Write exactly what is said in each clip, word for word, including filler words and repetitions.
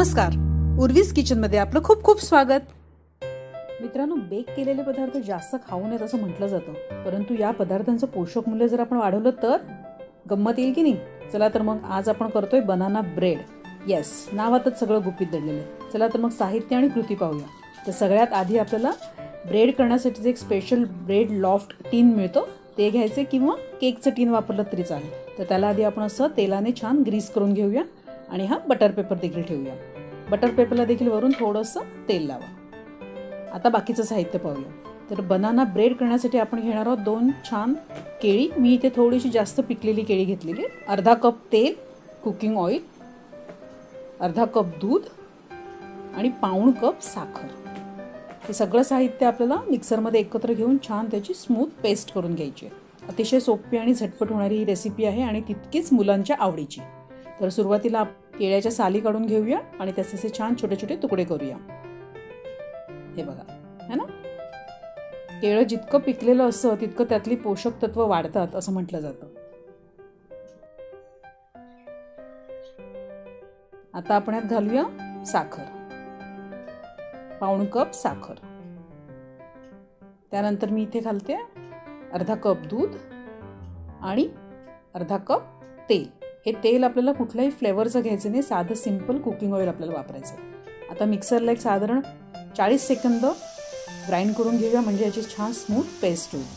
नमस्कार, उर्वीज किचनमध्ये आपलं खूप खूप स्वागत. मित्रांनो, बेक केलेले पदार्थ जास्त खाऊ नयेत असं म्हटलं जातं, परंतु या पदार्थांचं पोषक मूल्य जर आपण वाढवलं तर गंमत येईल की नाही. चला तर मग आज आपण करतोय बनाना ब्रेड. येस, नावातच सगळं गुपित दडलेलं आहे. चला तर मग साहित्य आणि कृती पाहूया. तर सगळ्यात आधी आपल्याला ब्रेड करण्यासाठी एक स्पेशल ब्रेड लॉफ्ट टीन मिळतो, ते घ्यायचे किंवा केकचं टीन वापरलं तरी चालेल. तर त्याला आधी आपण असं तेलाने छान ग्रीस करून घेऊया आणि हा बटर पेपर देखील ठेवूया. बटर पेपरला देखील वरून थोडंसं तेल लावा. आता बाकीचं साहित्य पाहूया. तर बनाना ब्रेड करण्यासाठी आपण घेणार आहोत दोन छान केळी. मी इथे थोडीशी जास्त पिकलेली केळी घेतलेली. अर्धा कप तेल, कुकिंग ऑइल, अर्धा कप दूध आणि पाऊण कप साखर. हे सगळं साहित्य आपल्याला मिक्सरमध्ये एकत्र घेऊन छान त्याची स्मूथ पेस्ट करून घ्यायची. अतिशय सोपी आणि झटपट होणारी ही रेसिपी आहे आणि तितकीच मुलांच्या आवडीची. तर सुरुवातीला केळ्याच्या साली काढून घेऊया आणि त्याचे छान छोटे छोटे तुकडे करूया. हे बघा, है ना. केळं जितकं पिकलेलं असतं तितकं त्यातली पोषक तत्व वाढतात असं म्हटलं जातं. आता आपण यात घालूया साखर, पाऊण कप साखर. त्यानंतर मी इथे घालते अर्धा कप दूध आणि अर्धा कप तेल. हे तेल आपल्याला कुठल्याही फ्लेवरचं घ्यायचं नाही, साधं सिंपल कुकिंग ऑइल आपल्याला वापरायचं. आता मिक्सरला एक साधारण चाळीस सेकंद ग्राइंड करून घेऊया, म्हणजे याची छान स्मूथ पेस्ट होईल.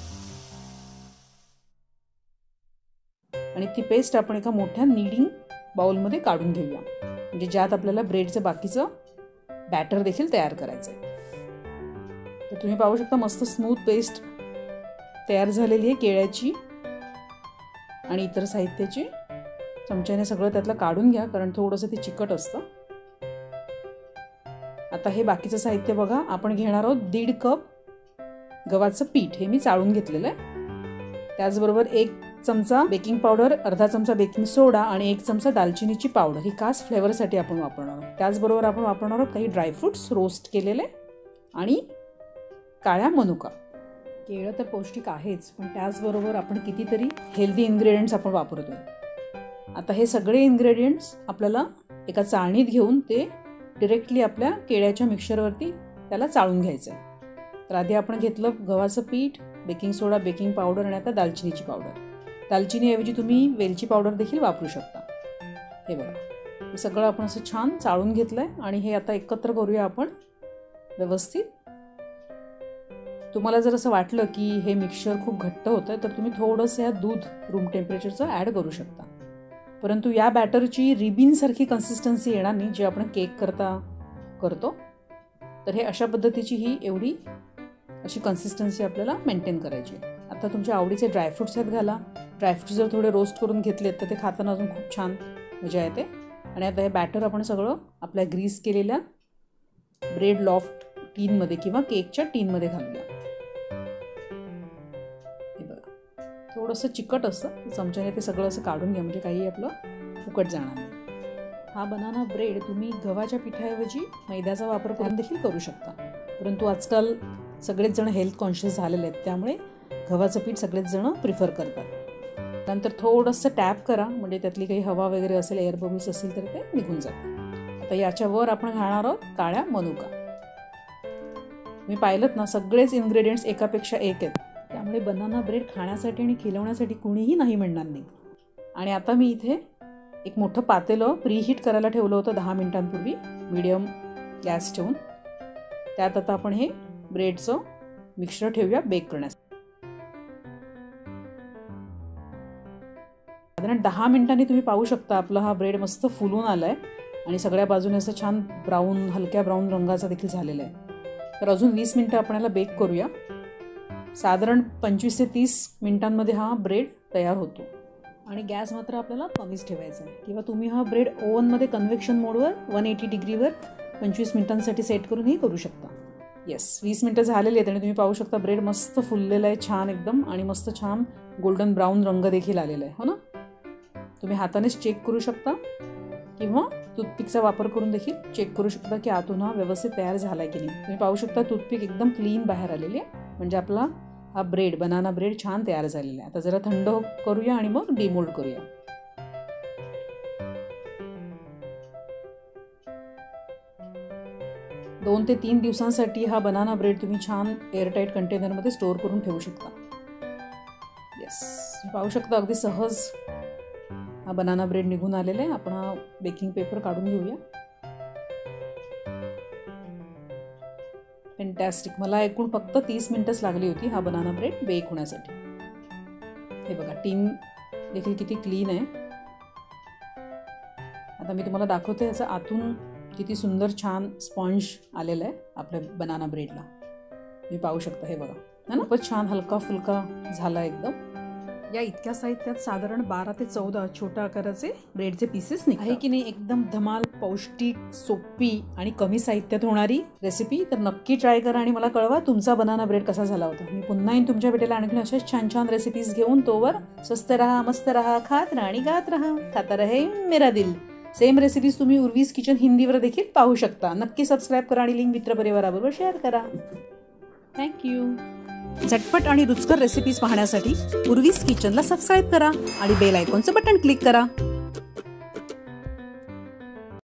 आणि ती पेस्ट आपण एका मोठ्या नीडिंग बाउलमध्ये काढून घेऊया, म्हणजे ज्यात आपल्याला ब्रेडचं बाकीचं बॅटर देखील तयार करायचं आहे. तर तुम्ही पाहू शकता मस्त स्मूथ पेस्ट तयार झालेली आहे केळ्याची आणि इतर साहित्याची. चमच्याने सगळं त्यातलं काढून घ्या, कारण थोडंसं ते चिकट असतं. आता हे बाकीचं साहित्य बघा. आपण घेणार आहोत दीड कप गव्हाचं पीठ. हे मी चाळून घेतलेलं आहे. त्याचबरोबर एक चमचा बेकिंग पावडर, अर्धा चमचा बेकिंग सोडा आणि एक चमचा दालचिनीची पावडर. ही खास फ्लेवरसाठी आपण वापरणार आहोत. त्याचबरोबर आपण वापरणार आहोत काही ड्रायफ्रुट्स रोस्ट केलेले आणि काळ्या मनुका. केळं तर पौष्टिक आहेच, पण त्याचबरोबर आपण कितीतरी हेल्दी इन्ग्रेडियंट्स आपण वापरतोय. आता हे सगळे इन्ग्रेडियंट्स आपल्याला एका चाळणीत घेऊन ते डिरेक्टली आपल्या केळ्याच्या मिक्सरवरती त्याला चाळून घ्यायचं आहे. तर आधी आपण घेतलं गव्हाचं पीठ, बेकिंग सोडा, बेकिंग पावडर आणि आता दालचिनीची पावडर. दालचिनीऐवजी तुम्ही वेलची पावडर देखील वापरू शकता. हे बघा, हे सगळं आपण असं छान चाळून घेतलं आहे आणि हे आता एकत्र करूया आपण व्यवस्थित. तुम्हाला जर असं वाटलं की हे मिक्सचर खूप घट्ट होतं तर तुम्ही थोडंसं या दूध रूम टेम्परेचरचं ॲड करू शकता. परंतु या बॅटरची रिबिनसारखी कन्सिस्टन्सी येणार नाही, जे आपण केक करता करतो. तर हे अशा पद्धतीची ही एवढी अशी कन्सिस्टन्सी आपल्याला मेंटेन करायची. आता तुमच्या आवडीचे ड्रायफ्रुट्स आहेत घाला. ड्रायफ्रुट्स जर थोडे रोस्ट करून घेतलेत तर ते खाताना अजून खूप छान मजा येते. आणि आता हे बॅटर आपण सगळं आपल्या ग्रीस केलेल्या ब्रेड लॉफ्ट टीनमध्ये किंवा केकच्या टीनमध्ये घालूया. थोडंसं चिकट असतं, चमच्याने ते सगळं असं काढून घ्या, म्हणजे काही आपलं फुकट जाणार नाही. हा बनाना ब्रेड तुम्ही गव्हाच्या पिठाऐवजी मैद्याचा वापर करून देखील करू शकता. परंतु आजकाल सगळेच जण हेल्थ कॉन्शियस झालेले आहेत, त्यामुळे गव्हाचं पीठ सगळेच जण प्रिफर करतात. नंतर थोडंसं टॅप करा, म्हणजे त्यातली काही हवा वगैरे असेल, एअर बबल्स असेल तर ते निघून जातात. आता याच्यावर आपण घालणार आहोत काळ्या मनुका. मी पाहिलं ना, सगळेच इन्ग्रेडियंट्स एकापेक्षा एक आहेत, त्यामुळे बनाना ब्रेड खाण्यासाठी आणि खिलवण्यासाठी कुणीही नाही म्हणणार नाही. आणि आता मी इथे एक मोठं पातेलं प्रीहीट करायला ठेवलं होतं दहा मिनिटांपूर्वी, मीडियम गॅस ठेवून. त्यात आता आपण हे ब्रेडचं मिक्सचर ठेवूया बेक करण्यासाठी. साधारण दहा मिनिटांनी तुम्ही पाहू शकता आपला हा ब्रेड मस्त फुलून आला आहे आणि सगळ्या बाजूने असं छान ब्राऊन, हलक्या ब्राऊन रंगाचा देखील झालेला आहे. तर अजून वीस मिनिटं आपण याला बेक करूया. साधारण पंचवीस ते तीस मिनिटांमध्ये हा ब्रेड तयार होतो. आणि गॅस मात्र आपल्याला कमीच ठेवायचा आहे, किंवा तुम्ही हा ब्रेड ओव्हनमध्ये कन्व्हेक्शन मोडवर वन एटी डिग्रीवर पंचवीस मिनिटांसाठी सेट करूनही करू शकता. येस, वीस मिनिटं झालेली आहेत आणि तुम्ही पाहू शकता ब्रेड मस्त फुललेला आहे छान एकदम, आणि मस्त छान गोल्डन ब्राऊन रंग देखील आलेला आहे, हो ना. तुम्ही हातानेच चेक करू शकता किंवा टूथपिकचा वापर करून देखील चेक करू शकता की आतून हा व्यवस्थित तयार झाला आहे की नाही. तुम्ही पाहू शकता टूथपिक एकदम क्लीन बाहेर आलेली आहे, म्हणजे आपला हा ब्रेड, बनाना ब्रेड छान तयार झालेला आहे. आता जरा थंड करूया आणि मग डिमोल्ड करूया. दोन ते तीन दिवसांसाठी हा बनाना ब्रेड तुम्ही छान एअरटाईट कंटेनरमध्ये स्टोअर करून ठेवू शकता. येस, पाहू शकता अगदी सहज हा बनाना ब्रेड निघून आलेला आहे. आपण हा बेकिंग पेपर काढून घेऊया. फॅन्टॅस्टिक. मला एकूण फक्त तीस मिनिटच लागली होती हा बनाना ब्रेड बेक होण्यासाठी. हे बघा, टीन देखील किती क्लीन आहे. आता मी तुम्हाला दाखवते याचं आतून किती सुंदर छान स्पॉन्ज आलेलं आहे आपल्या बनाना ब्रेडला. तुम्ही पाहू शकता. हे बघा, है ना, खूपच छान हलका फुलका झाला एकदम. या इतक्या साहित्यात साधारण बारा ते चौदा छोट्या आकाराचे ब्रेडचे पीसेस निघतात. आहे की नाही एकदम धमाल, पौष्टिक, सोपी आणि कमी साहित्यात होणारी रेसिपी. तर नक्की ट्राय करा आणि मला कळवा तुमचा बनाना ब्रेड कसा झाला होता. मी पुन्हा येईन तुमच्या भेटेला आणखी अशाच छान छान रेसिपीज घेऊन. तोवर स्वस्त रहा, मस्त रहा, खात राहा आणि गात रहा. खाता रहे मेरा दिल. सेम रेसिपीज तुम्ही उर्वीज किचन हिंदीवर देखील पाहू शकता. नक्की सबस्क्राईब करा आणि लिंक मित्रपरिवाराबरोबर शेअर करा. थँक्यू. झटपट आणि रुचकर रेसिपीज पाहण्यासाठी उर्वीज किचनला सबस्क्राईब करा आणि बेल आयकॉनचं बटन क्लिक करा.